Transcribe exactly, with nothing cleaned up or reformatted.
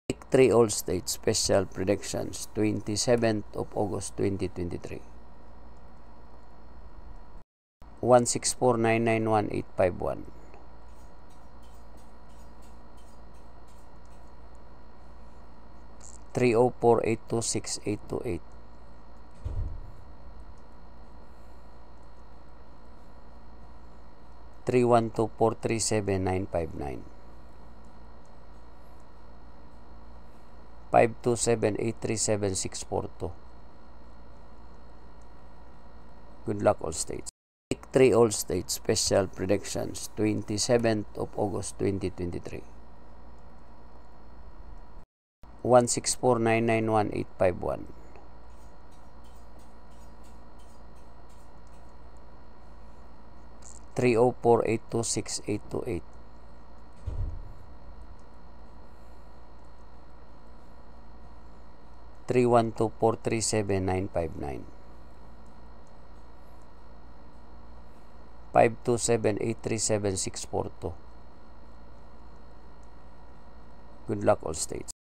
Week three All-State Special Predictions, twenty-seventh of August twenty twenty-three. one six four nine nine one eight five one. three oh four eight two six eight two eight. three one two four three seven nine five nine. five two seven eight three seven six four two. Good luck, all states. Week three All-State Special Predictions, twenty-seventh of August twenty twenty-three. one six four nine nine one eight five one. three oh four eight two six eight two eight. three one two four three seven nine five nine. five two seven eight three seven six four two. Good luck, all states.